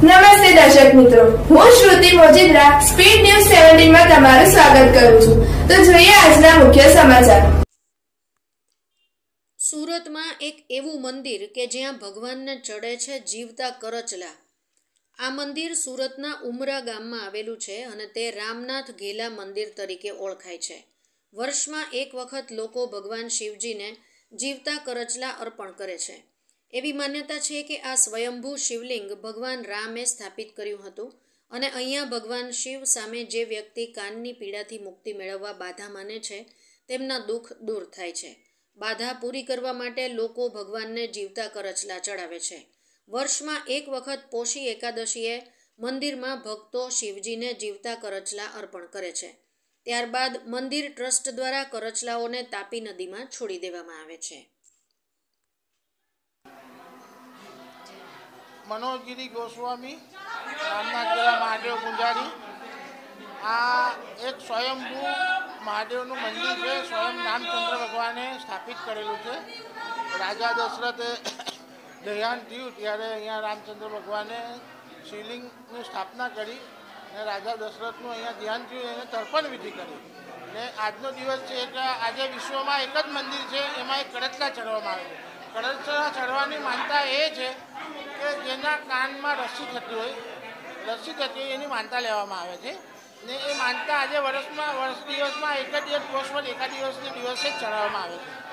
નમસ્તે દર્શક મિત્રો, હું શ્રુતિ મોજીદ્રા સ્પીડ ન્યૂઝ 17 માં તમારું સ્વાગત કરું છું। તો જોઈએ આજના મુખ્ય સમાચાર। સુરતમાં એક એવું મંદિર કે જ્યાં ભગવાનને ચડે છે જીવતા કરચલા। આ મંદિર સુરતના ઉમરા ગામમાં આવેલું છે અને તે રામનાથ ઘેલા મંદિર તરીકે ઓળખાય છે। વર્ષમાં એક વખત લોકો ભગવાન શિવજીને જીવતા કરચલા અર્પણ કરે છે। એવી માન્યતા છે કે આ સ્વયંભૂ શિવલિંગ ભગવાન રામે સ્થાપિત કર્યું હતું અને અહીંયા ભગવાન શિવ સામે જે વ્યક્તિ કાનની પીડાથી મુક્તિ મેળવવા બાધા માને છે તેમના દુઃખ દૂર થાય છે। બાધા પૂરી કરવા માટે લોકો ભગવાનને જીવતા કરચલા ચડાવે છે। વર્ષમાં એક વખત પોષી એકાદશીએ મંદિરમાં ભક્તો શિવજીને જીવતા કરચલા અર્પણ કરે છે। ત્યારબાદ મંદિર ટ્રસ્ટ દ્વારા કરચલાઓને તાપી નદીમાં છોડી દેવામાં આવે છે। मनोजगिरी गोस्वामी रामनाथ जिला महादेव पुंजारी आ एक स्वयंभू महादेवનું મંદિર છે। સ્વયં રામચંદ્ર ભગવાને સ્થાપિત કરેલું છે। રાજા દશરથે દેહાંત થયું ત્યારે અહીંયા રામચંદ્ર ભગવાને શિવલિંગની સ્થાપના કરી અને રાજા દશરથનું અહીંયા ધ્યાન થયું, એને તર્પણ વિધિ કરી અને આજનો દિવસ છે કે આજે વિશ્વમાં એક જ મંદિર છે એમાં એક કરચલા ચડવામાં આવે છે। કરચલા ચડવાની માનતા એ છે કે જેના કાનમાં રસ્સી થતી હોય એની માનતા લેવામાં આવે છે ને એ માનતા આજે વર્ષ દિવસમાં એક જ દિવસ એકા દિવસને દિવસે જ ચડાવવામાં આવે છે।